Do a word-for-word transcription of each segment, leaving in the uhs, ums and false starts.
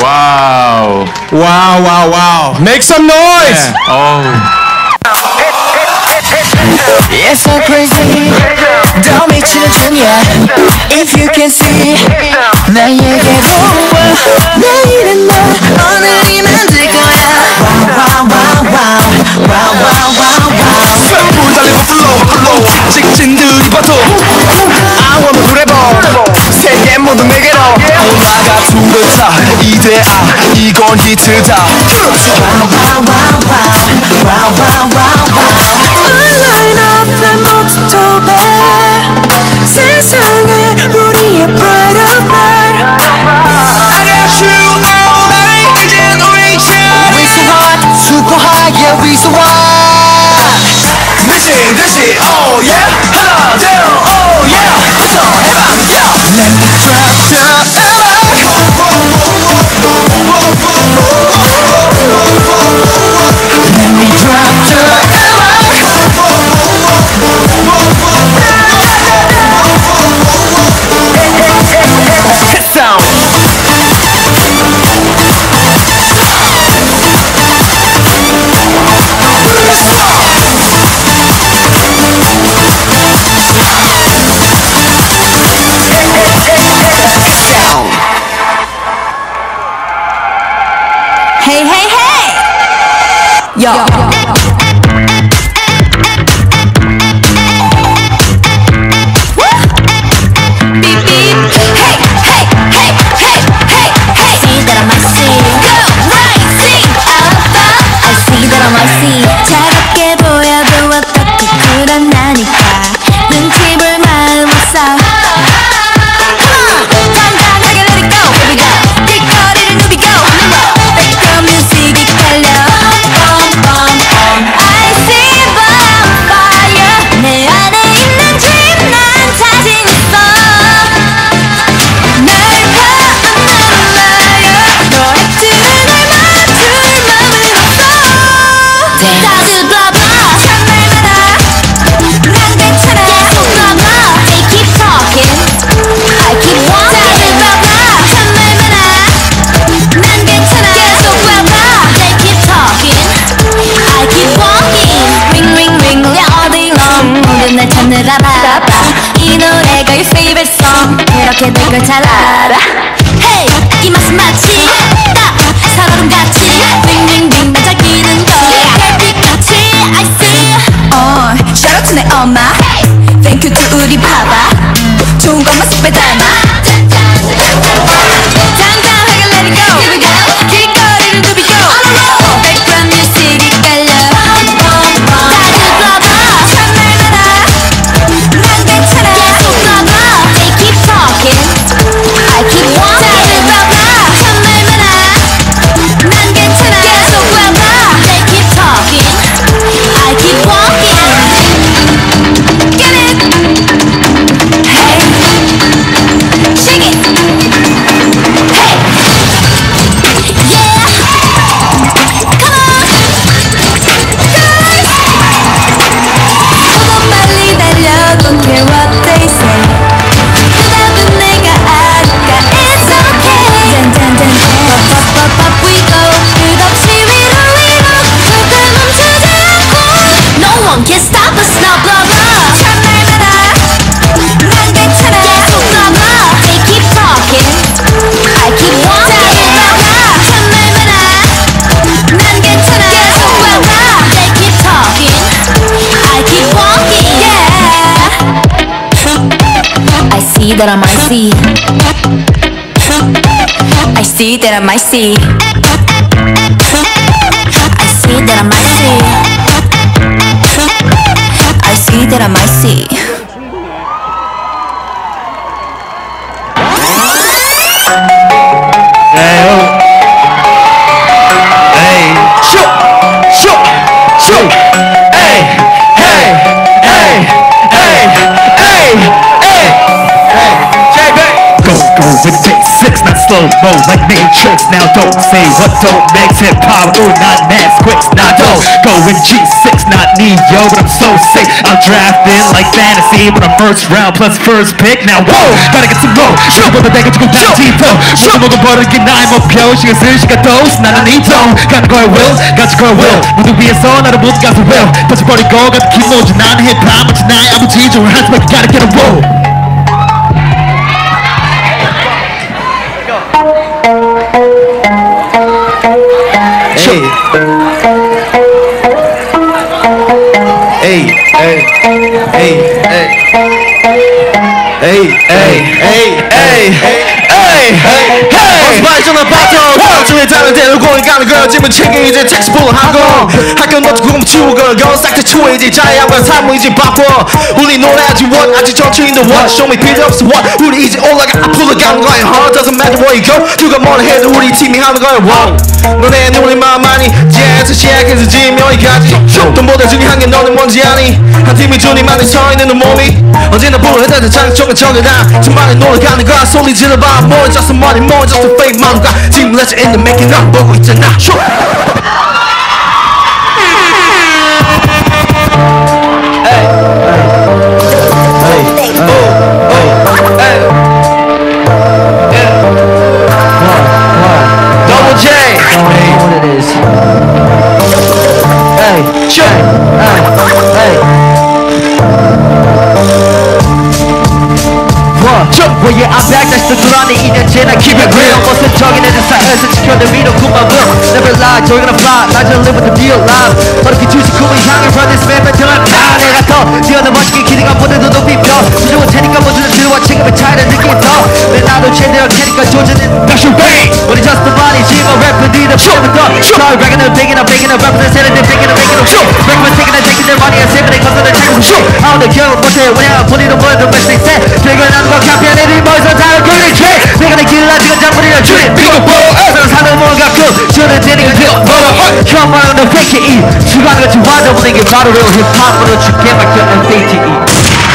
Wow. Wow, wow, wow. Make some noise! Yeah. Oh. It's so crazy. Don't be children, yeah. If you can see, 나에게로 와. 내일은 너, 오늘이면 될 거야. Wow, wow, wow, wow, wow, wow, wow, wow. 술 달리고 flow, flow. 직진들이 봐도 I wanna forever. 세계 모두 내게로 올라가 두 글자 이대아 이건 히트다. Wow, wow, wow, wow, wow, wow, wow, wow. Line up 난 모두 도배. 세상에 우리의 bright of light. I got you all night. 이젠 우리 차례. We so hot, super high, yeah, we so hot. 듯이 듯이 oh yeah. 하나 둘 oh yeah. 부터 해봐 yeah. Let me drop the Let me drop the Hit sound. Hey, hey, hey! Yo. Beep, beep. Hey, hey, hey, hey, hey, hey. See that I might see. Go, right, see. Alpha. I see that I might see. 차갑게 보여도 어떻게 그런다니까. 눈치 볼 마음은 싸. 단단하게 let it go, here we go. 길거리를 누비고 백그라운드 뮤직이 깔려. Bum, bum, bum. I see bonfire. 내 안에 있는 dream 난 자신 있어. 날 파는 liar. 너의 틀을 날 맞출 맘은 없어. 다들 blah blah 참말 마라. 난 괜찮아 계속 blah blah. They keep talking. I keep walking. 다들 blah blah 참말 마라. 난 괜찮아 계속 blah blah. They keep talking. I keep walking. Ring ring ring 울려 all day long. 모든 날 찾느라 바빠. 이 노래가 your favorite song. 그렇게 될 걸 잘 알아. Hey 이 맛은 마치 딱 살얼음 같이. Ring ring ring 반짝이는 거. 별빛같이 I see. 어 shout out to 내 엄마. Thank you to 우리 바바. 좋은 것만 쏙 빼닮아. 당당하게 let it go. Here we go. 길거리를 누비고 백그라운드 뮤직이 깔려. 다들 blah blah 참말 마라. 난 괜찮아 계속 blah blah. They keep talking. I keep walking. 다들 blah blah 참말 마라. 난 괜찮아 계속 blah blah. They keep talking. I keep walking. Get it. Hey. Shake it. Hey. Yeah. Come on. Guys. 조금 빨리 달려. Don't care what they say. 그다음은 내가 아니까 it's okay. 짠짠짠짠. Pop pop pop we go. 끝없이 위로 위로. 절대 멈추지 않고. No one can stop us now. Blah blah. 참말 마라. 난 괜찮아 계속 blah blah. They keep talking. I keep walking. blah blah. 참말 마라. 난 괜찮아 계속 blah blah. They keep talking. I keep walking. Yeah. I see that I might see. I see that I might see. I see that I might see. I see that I might see. Hey. Shoot, shoot, shoot. Hey, hey, hey, hey, hey, hey, hey. Check back. Go, go with it. Six, not slow mo like nature. clicks. Now don't say what don't makes hip hop. Ooh, not mass quicks. Now don't go in G six, not Neo, but I'm so sick. I'm drafting like fantasy, but I'm first round plus first pick. Now whoa, gotta get some roll. 쇼보다 내가 조금 더 짚어. 모두 모두 버릇이 나의 목표. 시간 쓸 시간 도스 나는 이 통. 가는 거야 will, 같이 거야 will. 무대 위에서 나를 못 가서 will. 터져버리고 같은 기모지 나는 힙합 마치 나의 아무 지종을 할 수밖에 gotta get a roll. Hey, hey, hey, hey, hey, hey, hey, hey, hey, hey, hey. 어스파이저는 바톤 나중에 다른 데로 공을 가는 걸 집은 챙겨 이제 택시 불러하고 학교 너도 구금 치우고 건 싹 다 치워야지 자양과 삶은 이제 바빠 우리 노래하지 what 아직 정치인도 what show me 필요 없어 what 우리 이제 올라가 앞으로 가는 거야 huh? Doesn't matter where you go 누가 뭐라 해도 우리 팀이 하는 거야 wow 너네는 우리만 많이 jazz 시작해서 지금 여기까지 돈보다 중요한 게 너는 뭔지 아니 한 팀이 주님만이 서있는 너 몸이 언제나 불러해도 장점은 정해다 정말에 노력하는 거야 소리 질러봐 more just a money more just a fake 마음과 지금 let's in the making up 보고 있잖아 Well yeah I'm back 다시 또 돌아오니 이제 난 keep it real 무슨 정의내는 사회에서 지켜낸 위로구만 will Never lie 저희 gonna fly 나 just live with the real life 어렵게 주식구을 향해 run this man 뱉으면 다 내가 더 뛰어난 멋지게 기대가 보내도 높이 펴 부족한 테니까 모두는 들어와 책임을 차이를 느끼 더내 나도 제대로 캐니까 조제는 That's your way 우리 just the money 지금 래퍼들이 더 부르부터 Sorry rapping and begging and begging and rapping and saying and begging and begging and Breaking and taking and taking their money and saving and costing and taking some 아무도 기억을 못해 왜냐 본인은 뭐든 best they say 퇴근하는 거 카피한 애들이 멀리서 다른 굴리 트레 내가 내 길을 아직은 잠버리려 줄이 비고 보어 서로 사는 뭔가 그 주는 되니까 되어 멀어 형 말하는 너 fake it 주관을 같이 와줘보는 게 바로 real 힙합으로 죽게 막혀는 fake it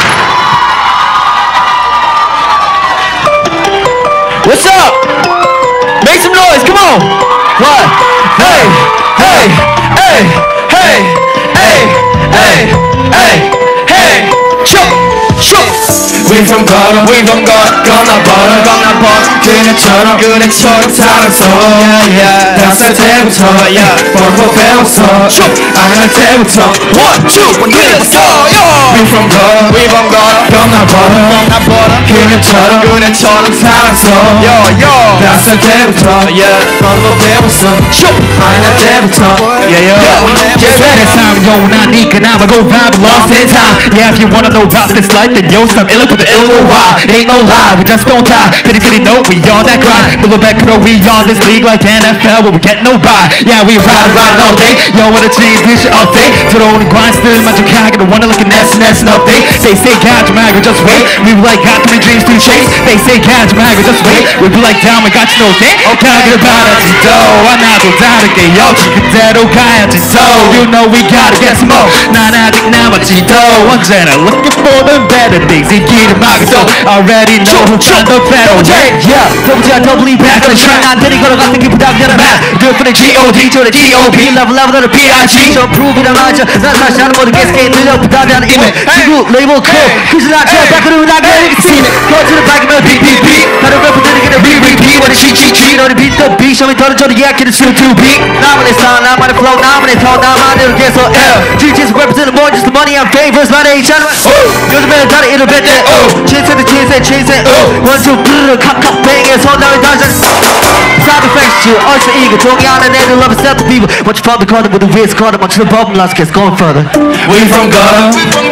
What's up? Make some noise, come on! What? Hey, hey, hey, hey, hey, hey, hey, hey, shoot, shoot! We from gutter, we from gutter, gonna butter, gonna butter 그네처럼, 그네처럼 살았어 yeah, yeah. 다섯 살 때부터, yeah, 벌고 배웠어 안 할 때부터, one, two, 그랬어 yeah. We from gutter, we from gutter, gonna butter, gonna butter 그네처럼, 그네처럼 살았어 yeah, yeah. 다섯 살 때부터, yeah, 벌고 배웠어 안 할 때부터, yeah, yeah. Just let it sound, yo, 나니까 나만 go vibe lost in time Yeah, if you wanna know about this life, then yo, stop illing with the ill or why Ain't no lie, we just don't die Pretty, pretty know we on that grind Pull it back, pro, we on this league like N F L But we get no buy Yeah, we ride, ride all day Yo, wanna change this shit all day 들어오는 grind still 만족하게 don't wanna look at S and S and update They say God, you might just wait We be like, got three dreams to chase They say God, you might just wait We be like, down, we got you no day 가길 바라지도 하나도 다르게 역시 그대로 가야지 So, you know we gotta get some more 난 아직 남았지도 언제나 looking for the better things 이 길을 막아도 already know who's on the better way Yeah, double G, I double E back on the track 난 데리 걸어갔던 기쁘다 그냥 나 Do it for the G O D, to the G O P Level, level, to the P I G 저 프로비랑 맞아 난 다시 하는 모든 게 스케이트 늘려 부담이 이메 지구 레이블 코 그래서 나 저 밖으로 나가야 see me Go to the back of my beat, beat, beat 다른 래퍼들이 그냥 re-repeat what G, G, G 너를 beat the beat show me 더는 저를 예약해도 soon to be 나만의 sound, 나만의 flow, 나만의 tone 나만의 계속 L G, G's representing more just the money and favors 만의 이 찬원 요즘에는 다른 일을 뱉대 진세대 진세 진세 원투 브르르 칵칵 뱅에서 나를 다시 Side effects you also eager 종이 안에 내들 love set the people Watch from the corner with the wheels corner Watch the bubble let's get going further We from gutter,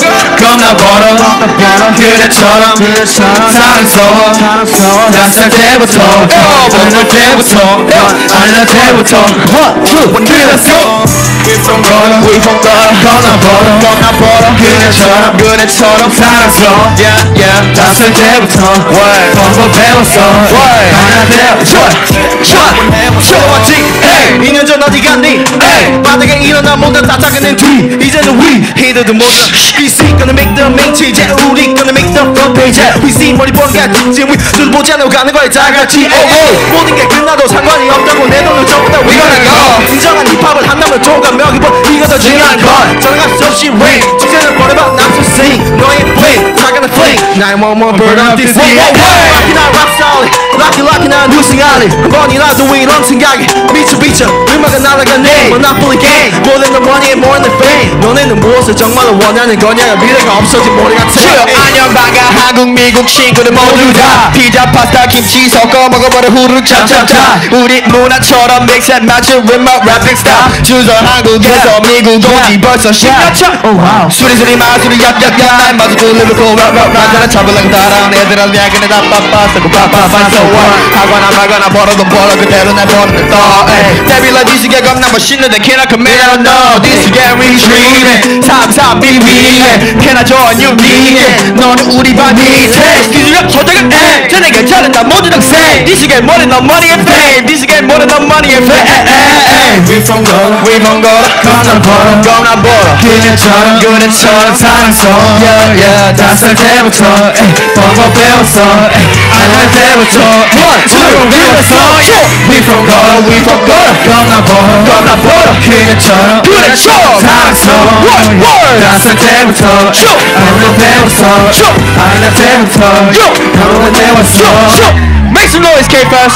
겁나 벌어 그대처럼 살았어 다섯 살 때부터 어릴 때부터 어릴 때부터 One, two, 그랬어 We from gutter, we from gutter 겁나 벌어 겁나 벌어 그대처럼 그대처럼 살았어 yeah, yeah. 다섯 살 때부터 벌고 배웠어 어릴 때부터 채워왔지 이 년 전 어디 갔니 바닥에 일어나 모두 다 닦아낸 뒤 이제는 we 히들도 모두 We see gonna make the main 이제 우리 gonna make the front page We see 머리 뻔가 지금 we 눈 보지 않고 가는 거야 다 같이 oh, oh. 모든 게 끝나도 상관이 없다고 내 돈을 전부 다 we gonna go 진정한 힙합을 한다면 조각 명기법 이거 더 중요한 건 전화갈 수 없이 ring 주제는 버려봐 난 to sing 너의 blink 작은 fling nine one one burn up this thing Rockin' out rock solid Lucky lucky 난 우승하리 한 번이라도 이런 생각에 미쳐 미쳐 음악은 날아가네 Monopoly game More than the money and more than the fame 너네는 무엇을 정말로 원하는 거냐 미래가 없어진 머리 같아 안녕 반가 한국 미국 친구들 모두 다 피자 파스타 김치 섞어 먹어버려 후루룩 참참참 우리 문화처럼 믹스 앤 매치 with my rapping style 주소 한국에서 미국 온지 벌써 십여 차 수리수리 마술이 얍얍얍 날 마주 돌리고 락락락 잡으려고 따라온 애들은 야근에 다 빠빠 쓰고 빠빠빠 so what 하거나 말거나 벌어도 벌어 그대로 날 버리는 떠 데빌라 디스게 겁나 멋있는데 Can I commit? I don't know This is get me dreaming 삼삼 비비해 Can I join you need it 너는 우리 반 밑에 기술력 저작은 애 쟤네 괜찮은다 모두 덕세 This is get more than the money and fame This is get more than the money and fame We from 거라 We from 거라 겁나 벌어 겁나 벌어 그녀처럼 그녀처럼 사랑서 Yeah yeah 다섯 때부터 뻔뻔 배웠어 안할 때부터 One two 배웠어 We from 거라 We from 거라 겁나 벌어 겁나 벌어 그녀처럼 그녀처럼 사랑서 One word 다섯 때부터 안할 때부터 안할 때부터 너무 배웠어 Make some noise K-Fest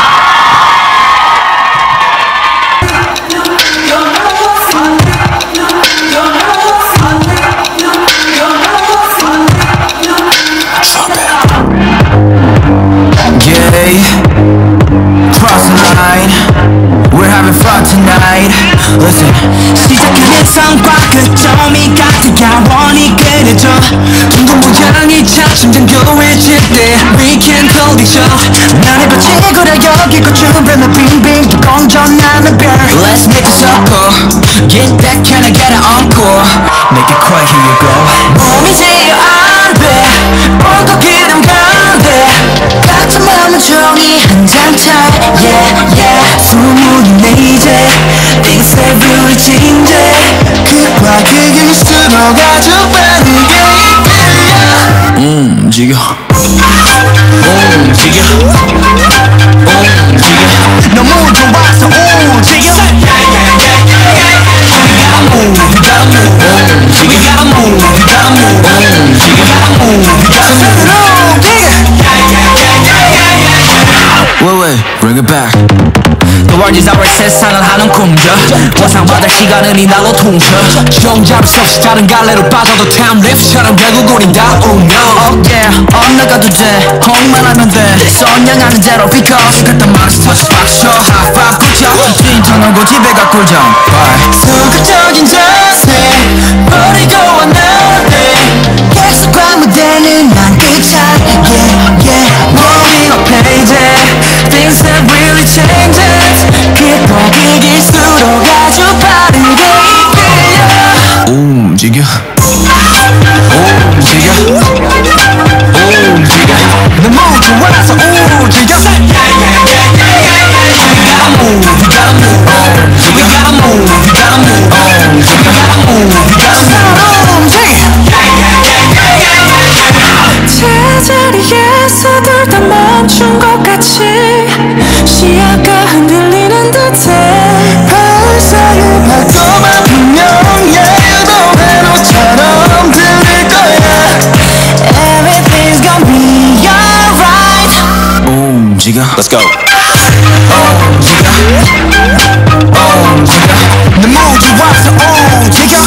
Cross the line We're having fun tonight Listen 시작하는 성과 끝점이 같은 영원히 그려져 둥근 모양이 점점 교해질 때 We can hold each other 나를 버티고려 여기 고추변을 빙빙 또 공전하는 별 Let's make it circle Get that can I get it encore Make it quiet here you go 몸이 제일 안돼 뻗어 기름 가운데 같은 마음은 종이 한 장 차이 Yeah yeah 소문이 내 이제 Things that really change 그과 그 길수록 아주 빠르게 이끌려 움직여 움직여 움직여 너무 좋아서 움직여 We gotta move, we gotta move, we gotta move, we gotta move, we gotta move, we gotta move. Wait, wait, bring it back. The world is our 세상을 하는 꿈져 보상받을 시간은 이 날로 통쳐 종잡을 수 없이 다른 갈래로 빠져도 타임랩처럼 결국 우린 다 운명 Oh yeah, 엇나가도 돼 헛말하면 돼 선양하는 대로 because 그딴 말은 touch back show high five 굿죠 진정하고 집에 가 꿀정 소극적인 자세 버리고 왔는데 계속 무대는 난 끝이야 Yeah yeah moving on page Things that really change 그과 그 길수록 아주 빠르게 이끌려 움직여 움직여 움직여 너무 좋아서 움직여 We gotta move, we gotta move We gotta move, we gotta move We gotta move, we gotta move 제자리에서 둘 다 멈춘 것 같이 시야가 흔들리는 듯해 발사의 발도만 분명해 유도회로처럼 들릴 거야 Everything's gonna be alright 움직여 Let's go 움직여 움직여 너무 좋아서 움직여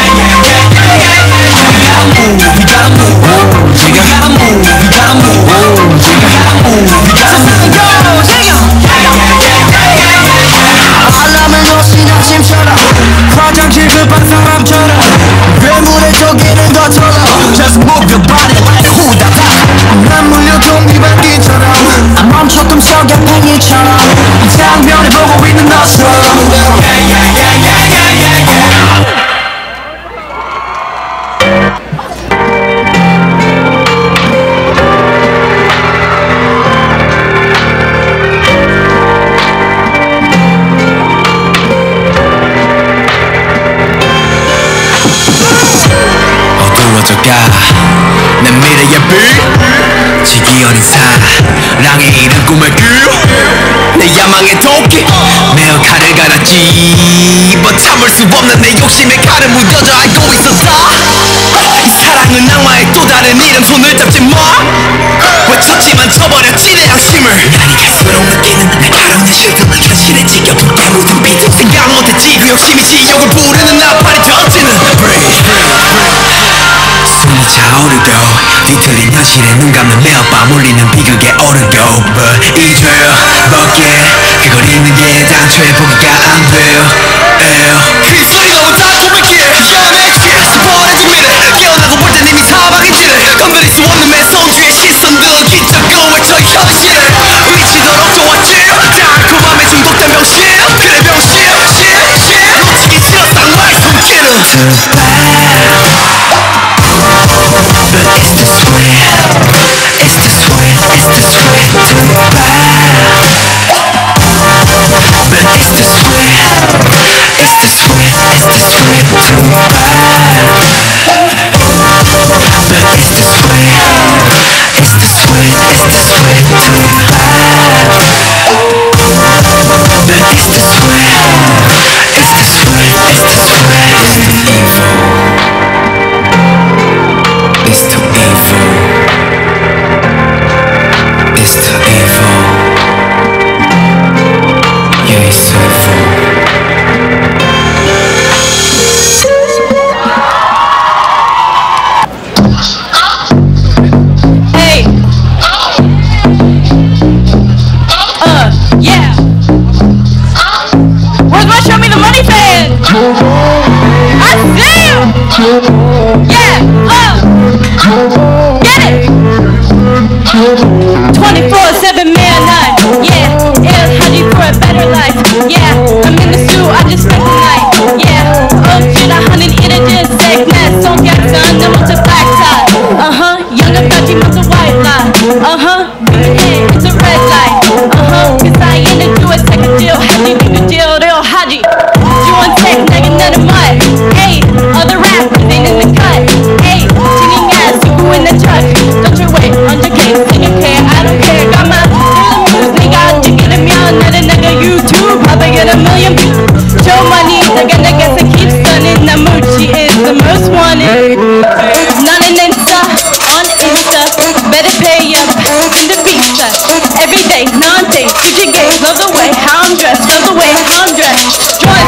We gotta move, we gotta move, we gotta move, we gotta move, we gotta move, 알람을 놓친 아침처럼 화장실 급한 사람처럼 괴물에 쫓기는 것처럼 Just move your body like 후다닥 난 물려 좀비반기처럼 멈췄던 석양 팽이처럼 이 장면을 보고 있는 너처럼 이 어린 사랑의 이른 꿈을 내 야망의 도끼 매어 칼을 갈았지 뭐 참을 수 없는 내 욕심에 칼을 묻어져 알고 있었다 이 사랑은 악마의 또 다른 이름 손을 잡지 마 외쳤지만 쳐버렸지 내 양심을 날이 갈수록 느끼는 날카로운 내 실감을 현실에 지겨운 아무튼 비틀 생각 못했지 그 욕심이 지옥을 부르는 나팔이 던지는 Breathe 숨이 차오르고 뒤틀린 현실에 눈 감는 매일 밤 울리는 비극에 오르고 But 잊어먹게 그걸 잊는 게 당초에 포기가 안 돼요 이 소리 너무 달콤했기에 야매기에 스포해준 미래 깨어나고 볼 땐 이미 사막인지를 건드릴 수 없는 매서운 뒤에 시선들 기적고 외쳐 현실을 미치도록 좋았지 달콤함에 중독된 병신 그래 병신 놓치기 싫었어 악마의 손길은 But it's the sweet, it's the sweet, it's the sweet too bad. But it's the sweet, it's the sweet, it's the sweet too bad. But it's the sweet, it's the sweet, it's the sweet too bad. But it's the sweet, it's the sweet, it's the sweet, it's the evil. It's too evil. It's too evil. Yeah, it's so evil. Hey. Uh, yeah. Where's my Show Me the Money fan? I see you. Yeah. Uh. Get it. twenty-four seven man nine. Yeah. Ill Haji for a better life. Yeah. I'm in the suit. I just spent the night. Yeah. Oh shit. I hunted in a just sickness. Don't get done. No one's a black tie. Uh huh. Young and Haji wants a white lie. Uh huh. Yeah. It's a red light. Uh huh. Cause I ain't into it. Take a deal. Haji need a deal. Real Haji. You want tech, nigga, none of mud. Hey, other rappers ain't in the cut. Hey, singing ass, you go in the truck. Don't you wait, one hundred K, singing care, I don't care. Got my news, nigga, I just get a meow. Another nigga, YouTube, probably get a million views. Show money, nigga, nigga, so keep stunning. Namuchi is the most wanted. None in Insta, on Insta. Better pay up, in the pizza. Every day, non-day, G G gay. Love the way how I'm dressed, love the way how I'm dressed.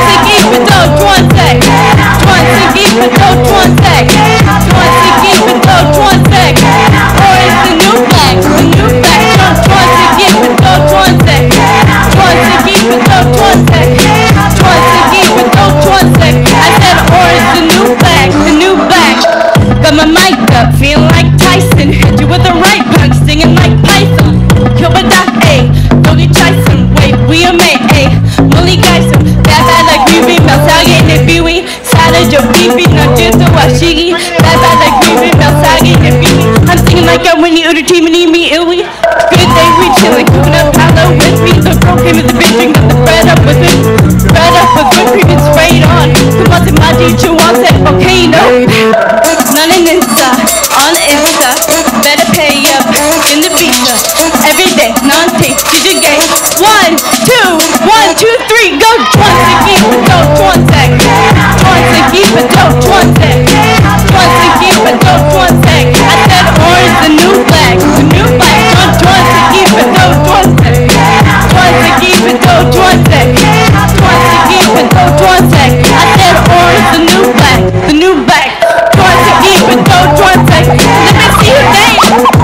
Juan Juan Tech, Juan Siki, but don't Juan Tech, Juan Siki, but don't Juan Tech, or it's the new black, the new black, Juan Siki, but don't Juan Tech, Juan Siki, but don't Juan Tech, Juan Siki, but don't Juan Tech. I said, or it's the new black, the new black. Got my mic up, feeling like Tyson, hit you with the right punch, singing like Python. Kill with that A, Dolly Tyson, wait, we a mate, A, Molly Geisel, bad bad like Riri, Melsagi, Nebiwi, Savage or Bibi, Naruto, Washigi, bad bad like Riri, Melsagi, Nebiwi. I'm singing like I'm Winnie Uda team and me Illy. Good day, we chillin', cooking up Palo with me. The girl came with the bitch, and got the bread up with it. Bread up with whipped cream and sprayed on. Come on to my teacher, wants that volcano. None in Insta, on Insta, better pay up in the pizza. Every day, non-tape, G G gay. One, two, one, two, three, go. Juan Siki, but don't Juan Tech. Juan Siki, but don't Juan Tech. Juan Siki, but don't Juan Tech. I said orange, the new black, the new black. Juan Juan Siki, but don't Juan Tech. Juan Siki, but don't Juan Tech. Juan Siki, but don't Juan Tech. I said orange, the new black, the new black. Juan Siki, but don't Juan Tech. Let me see your name.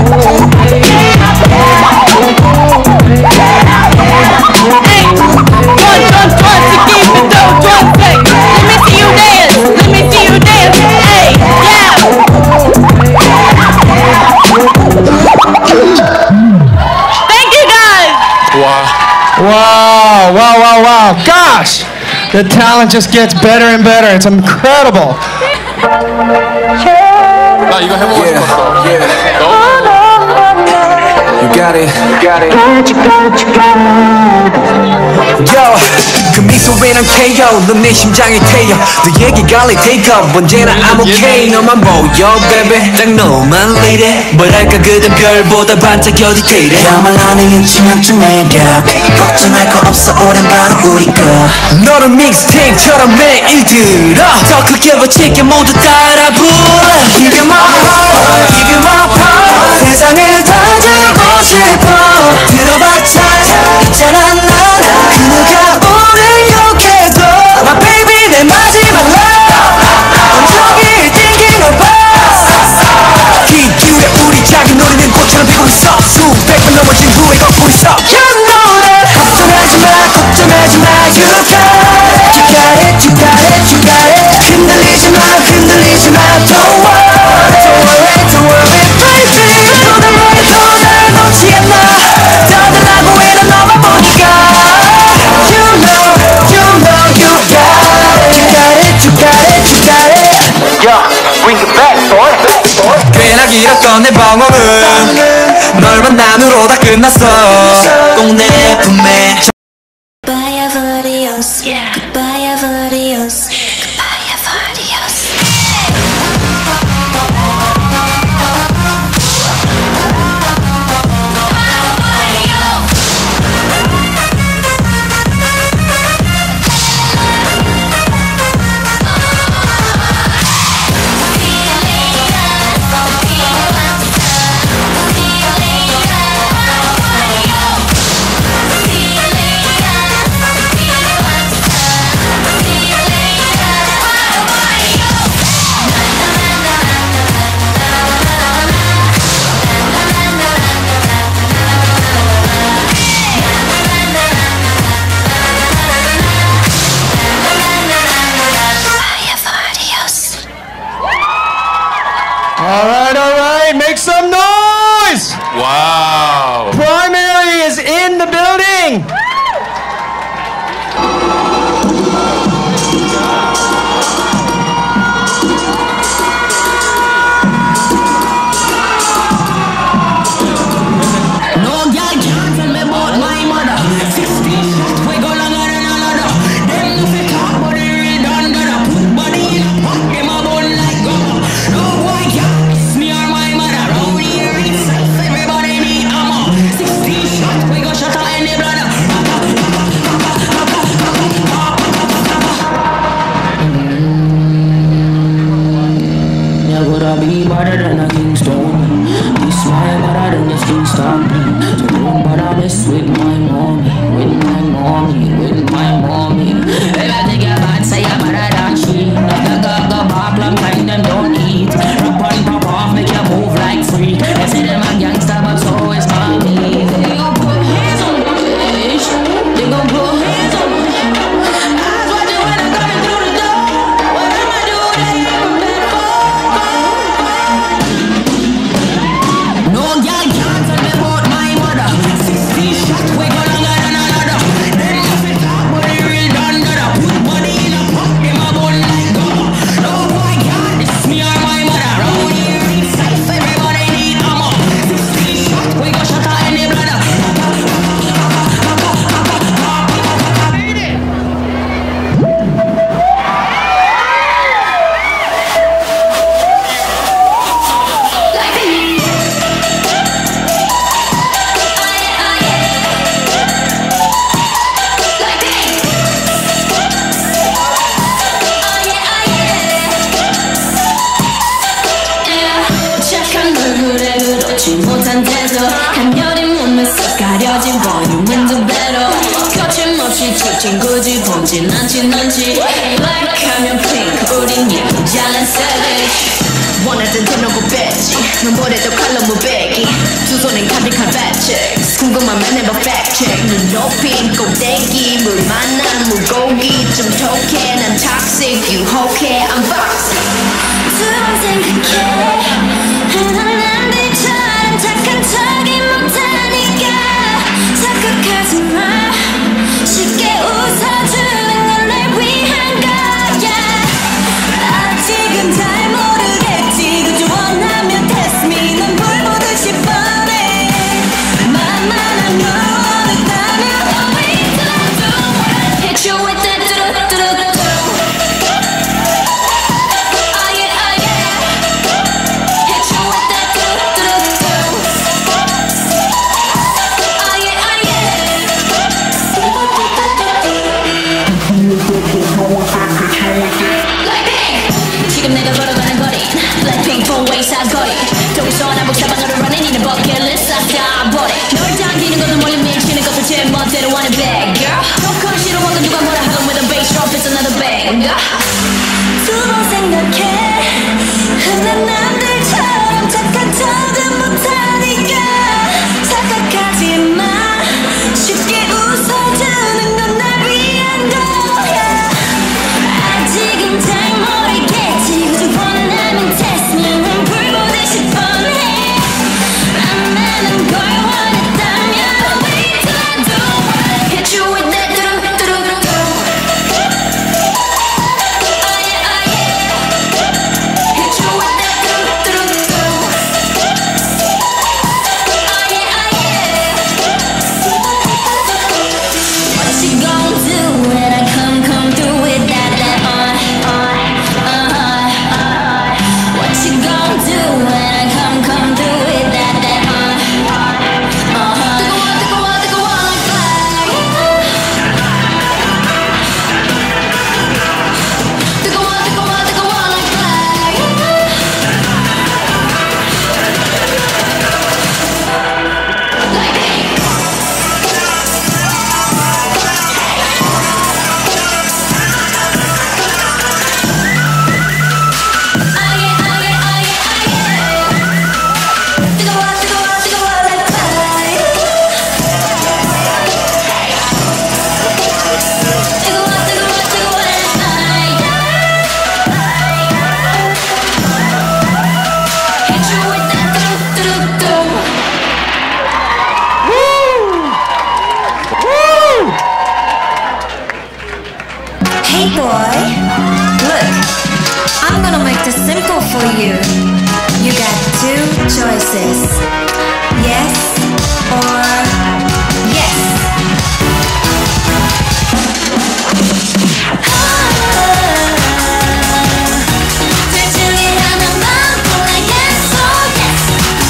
Hey, Juan Juan Juan Siki, but don't Juan Tech. Let me see you dance. Let me see you dance. Hey, yeah. Thank you guys. Wow, wow, wow, wow. Gosh, the talent just gets better and better. It's incredible. 나 이거 해보고 싶었어. You got it, got it. Yo, 그 미소에 난 케이오 넌 내 심장에 태워 너 얘기가 like take up 언제나 I'm okay 너만 보여 baby 딱 너만 lead it 뭐랄까 그댄 별보다 반짝여도 데이래 야말 안에 인치면 좀 매력 걱정할 거 없어 오랜 바로 우리 거 너는 믹스테이프처럼 매일 들어 더 크게 외칠게 모두 따라 불러 Give you my heart, give you my power 세상을 다 주고 싶어 들어봤자 있잖아 난 그 누가 오늘 욕해도 My baby 내 마지막 love 온종일 thinking about 귀 기울여 우리 작은 노래는 꽃처럼 피고 있어 수백 번 넘어진 후에 걷고 있어 현 노래 걱정하지 마 걱정하지 마 You got it You got it, you got it, you got it 흔들리지 마 흔들리지 마 Don't worry, don't worry, don't worry Baby 너도 너도 날 놓지 않아 더 달라고 해 넌 너만 보니까 You know, you know, you got it You got it, you got it, you got it Yeah, bring it back, boy. 꽤나 길었던 내 방황은 널 만남으로 다 끝났어 꼭 내 품에 Goodbye, Avarios. Goodbye, Avarios. Goodbye, Avarios. All right, all right, make some noise! Wow. Primary is in the building! No girl can't tell me about my mother. Sixteen shots we go longer than another. Them no fit talk but they real done gonna put body in a pot. Them a bun like gummer. No boy can't miss me or my mother. Round here it's safe, everybody need ammo. Sixteen shots we go shut out any brother. You gotta be better than a Kingston. This why better than this Kingston. So don't bother mess with my mommy, with my mommy, with my mommy. If I take your bad, say you're better than she. If the girl go back, long time them don't eat. Rap on, pop off, make you move like freak. They say them a gangster, but so is mommy. They gon' put hands on my bitch. They gon' put hands on my bitch. Eyes watching when I'm coming through the door. What am I doing? They ain't prepared for. No girl can't tell me about my mother. Sixteen shots we go longer than another. Them no fit talk but they real done gonna put money in a pot. Them a bun like gummer. No boy can't diss me or my mother. Round here it's safe, everybody need ammo. Sixteen shots we go shut out any brother. 착한 얼굴에 그렇지 못한 태도 간결히 몸에서 가려진 볼륨은 두 배로 거침없이 찍힌 굳이 보진 않진 않지 Black 하면 pink 우린 예쁘지 않은 savage 원하던 대놓고 뺐지 눈보래도 칼로 무배기 두 손엔 가득한 facts 궁금하면 해봐 fact check 눈 높인 꼭대기 물 만난 물고기 좀 톡해 난 toxic 유혹해 I'm foxy 두 번 생각해 하는 남들처럼 착한 척이 못하니까 착각하지 마 쉽게 웃어주는 건 날 위한 거야 아직은 잘 모르겠지 그저 원하면 test me 넌 불 보듯이 뻔해 말 버려 널 당기는 것도 멀리 미치는 것도 제 멋대로 wanna bag girl popcorn 싫어하고 누가 뭐라 하던 with a bass drop it's another bang 두 번 생각해 흔한 남들처럼 착한 척은 못하니까 착각하지 마 쉽게 웃어주는 건 날 위한 거야 아직은 잘 모르겠지 굳이 원하면 test me 불 보듯이 뻔해 만나는 걸 원했다면 wait till I do hit you with that 뚜루뚜루뚜루 Hey boy, look, I'm gonna make this simple for you. You got two choices, yes or yes. 둘 중에 하나만 골라 yes or yes.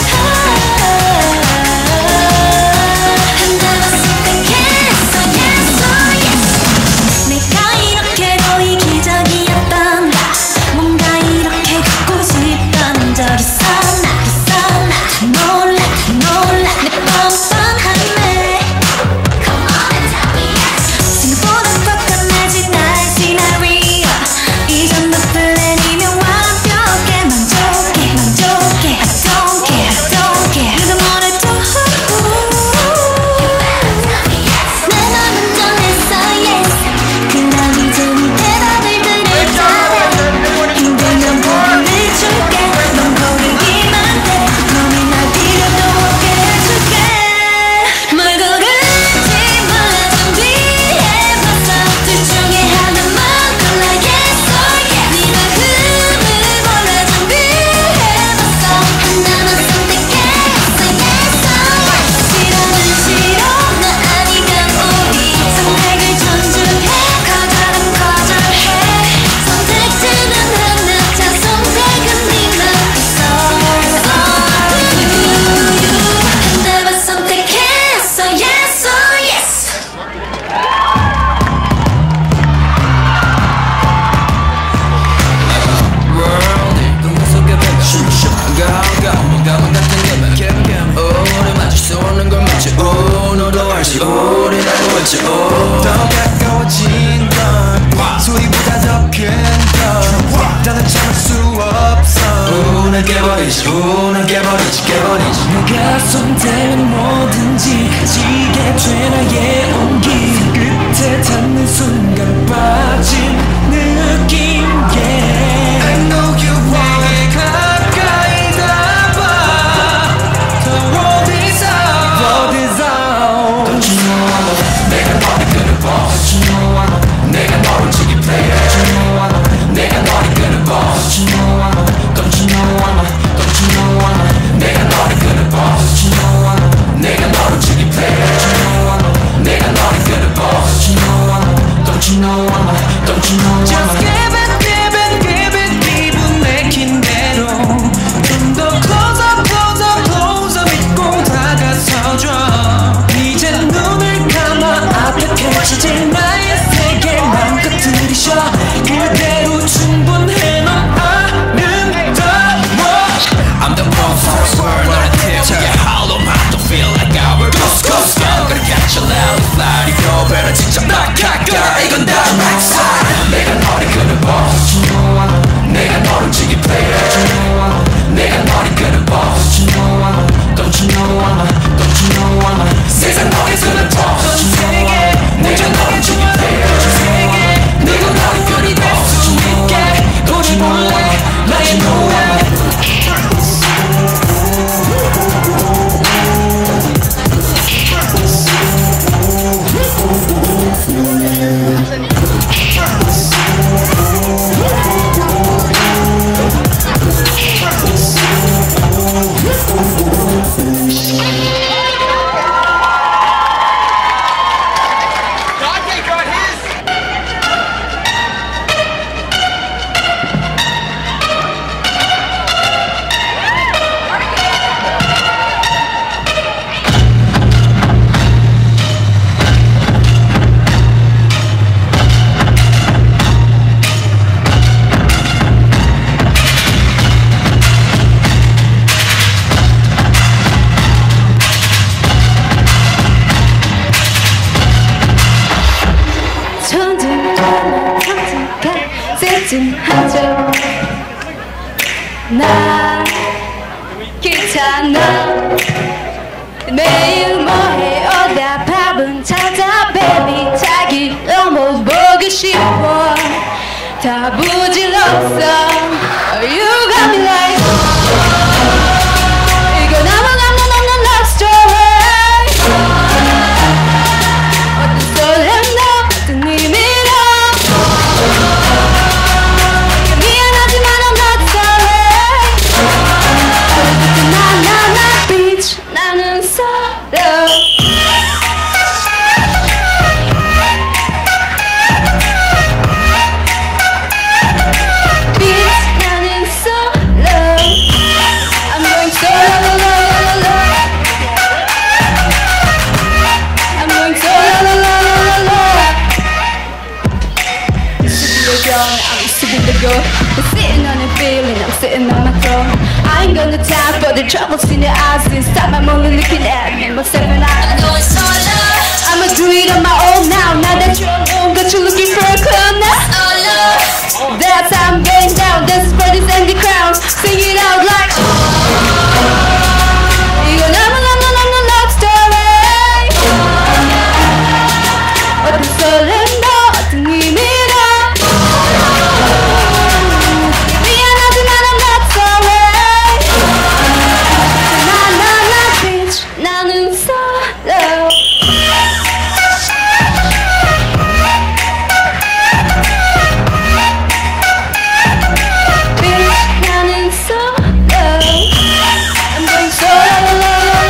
한다면 선택했어 yes or yes. 내가 이렇게도 이기적이었단다 뭔가 이렇게 갖고 싶던 적 있었나 있었나 놀라 놀라 내 뻔뻔함에 Come on and tell me yes 생각보다 꽉꽉내지 나의 시나리오 이 정도 플랜이면 완벽해 만족해 만족해 I don't care I don't care 누가 뭐래도 내 맘은 정했어 yes 그럼 이제 네 대답을 들을 차례 힘들면 보기를 줄게 넌 고르기만 해 놈이 날 필요도 없게 해줄게 뭘 고를지 몰라 준비해봤어 둘 중에 하나만 골라 yes or yes 네 마음을 몰라 준비해봤어 하나만 선택했어 yes or yes 싫어는 싫어 나 아니면 우리 선택을 존중해 거절은 거절해 선택지는 하나 자 선택은 네 맘 있어 한다면 선택했어 yes or yes 꿈 속에 뱉어 가오가오 민감한 같은 예배 오래 맞을 수 없는 걸 맞지 오 너도 알지 우리 나도 알지 오 더 가까워진 건 소리보다 더 큰건 나는 참을 수 없어 우는 깨버리지 우는 깨버리지 깨버리지 내가 손대면 뭐든지 지게 돼 나의 온기 끝에 닿는 순간 빠진 느낌 yeah I know you want it 가까이 다봐 The world is out World is out Don't you know I'm a 내가 너를 끄는 boss Don't you know I'm a 내가 너를 지기 player Don't you know I'm a 내가 너를 끄는 boss Don't you know I'm a Don't you know I'm a Don't you know 조심하죠. 난 귀찮아. 매일 뭐해 어디야 밥은 찾아 baby. 자기 너무 보고 싶어. 다 부질없어. You got me like 이거 나만 없는 없는 love story. 어떤 설렘도 어떤 의미로 미안하지만 I'm not sorry. 나나나 bitch 나는 solo. I'm sitting on a feeling, I'm sitting on my throne. I ain't got no time for the troubles in your eyes. This time I'm only looking at me, myself and I. I'm going solo. I'ma do it on my own now. Now that you're alone, got you looking for a clown now. Solo. That's how I'm going down. This is for this empty crown. Sing it out like 이거 너무 너무 너무 love story. 어떤 설렘도 어떤 의미로 나는 solo. Bitch, 나는 solo. I'm going solo.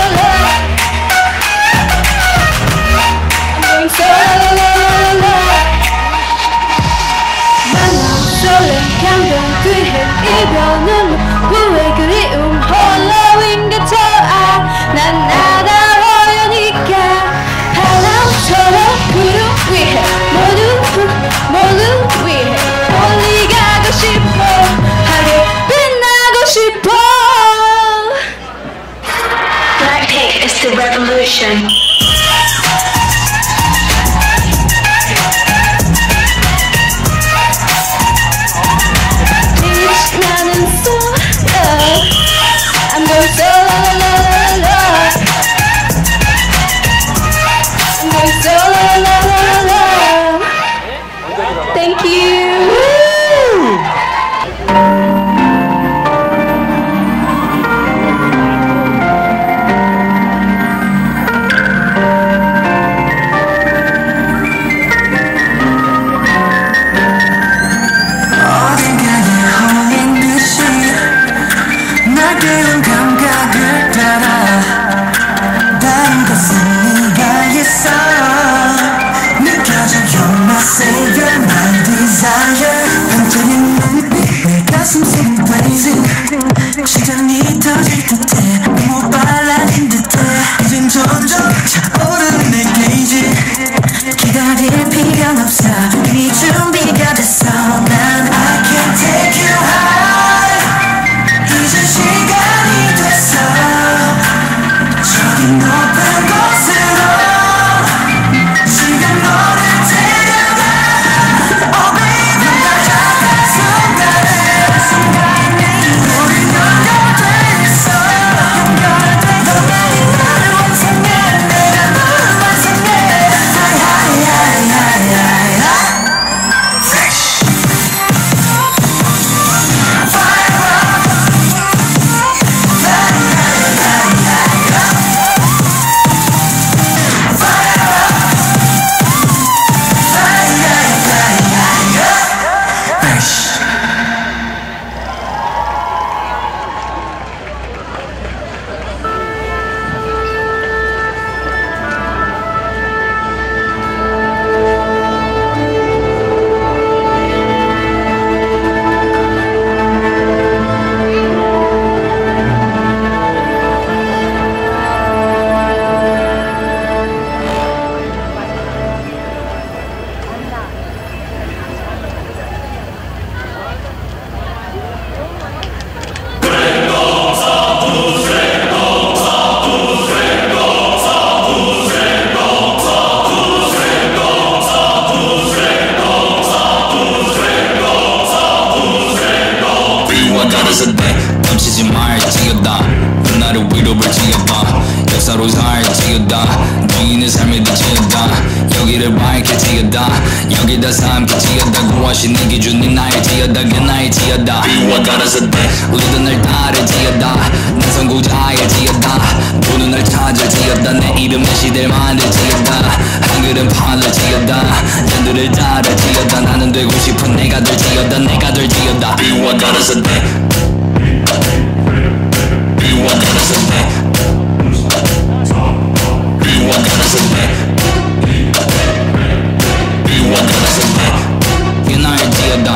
I'm going solo. 만남 설렘 감동 뒤에 이별은 후회 그리움 홀로인 게 좋아. 난 나다워요니까 바람처럼 구름 위에 모두 모두 위에 멀리 가고 싶어. 하게 빛나고 싶어. Blackpink is the revolution. Bitch 나는 solo. I'm going solo. Thank you. 어딘가에 홀린 듯이 날 깨운 감각을 따라 다른 곳은 네가 있어. 느껴져 you're my savior, my desire. 반짝이는 눈빛 내 가슴 속은 blazing. 심장이 터질 듯해 너무 빨라진 듯해. 이젠 점점 차오르는 내 게이지. 기다릴 필요는 없어 이미 준비가 됐어. 난 I can take you high. 이제 시간이 됐어. 저기 높은 곳으로 지금 너를 데려가. Oh baby 다가간 순간에 순간에 우리 연결돼 있어. 연결돼 너만이 나를 완성해. 내가 날 지었다 너희는 삶을 비치었다 여기를 밝게 지었다 여기다 삼게 지었다 구하시는 기준이 날 지었다 그 날 지었다 비와 따라서 돼 우리도 날 따를 지었다 난 선구자를 지었다 모든 날 찾을 지었다 내 이름 내 시대만을 지었다 한글은 판을 지었다 잔들을 따를 지었다 나는 되고 싶은 내가 될 지었다 내가 될 지었다 비와 따라서 돼 비와 따라서 돼 비와 따라서 돼 비와 따라서 돼 날 지었다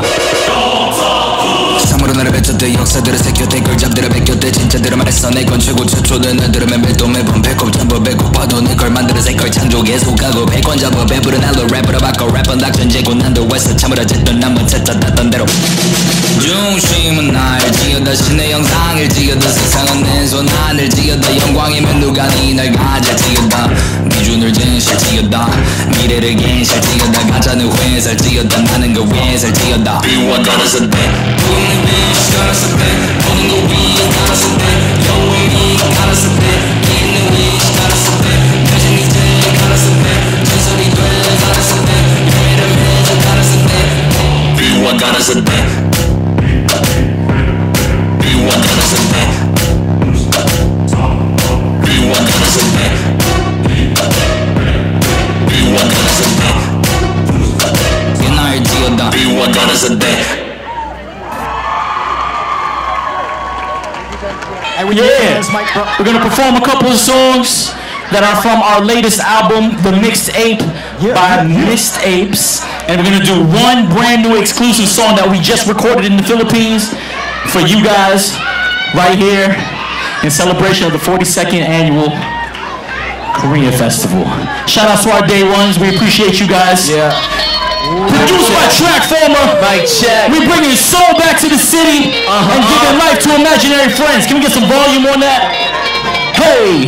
참으로 나를 뱉었대 역사들을 새겼대 걸잡들을 베꼈대 진짜들을 말했어 내 건 최고 최초된 애들은 매일도 매번 배꼽 잡아 배꼽 봐도 내 걸 만들어서 걸 창조에 속하고 백원 잡아 배부른 알로 래퍼로 바꿔 래퍼 낙천제고 난도 했어 참으로 짓던 남은 채짜 땄던 대로 중심은 날 지어다 신의 영상을 지어다 세상은 내 손 안을 지어다 영광이면 누가 니날 가질 지어다 기준을 진실 지어다 미래를 gen실 지어다 가짜는 회사를 지어다 나는 그 회사를 지어다 비와 따라서 돼 모든 빛이 따라서 돼 모든 거 위에 따라서 돼 영원히 따라서 돼 있는 위치 따라서 돼 대신 이제 따라서 돼 전설이 돼 따라서 돼 유일한 매장 따라서 돼 비와 따라서 돼 비와 따라서 돼 비와 따라서 돼 비와 따라서 돼 날 지었다 비와 따라서 돼 Yeah, we're gonna perform a couple of songs that are from our latest album, The Mixed Ape by Mixed Apes, and we're gonna do one brand new exclusive song that we just recorded in the Philippines for you guys right here in celebration of the forty-second annual Korea Festival. Shout out to our day ones, we appreciate you guys. Yeah. Produced by Trackformer. Mic check. We bringing soul back to the city Uh-huh. and giving life to imaginary friends. Can we get some volume on that? Hey,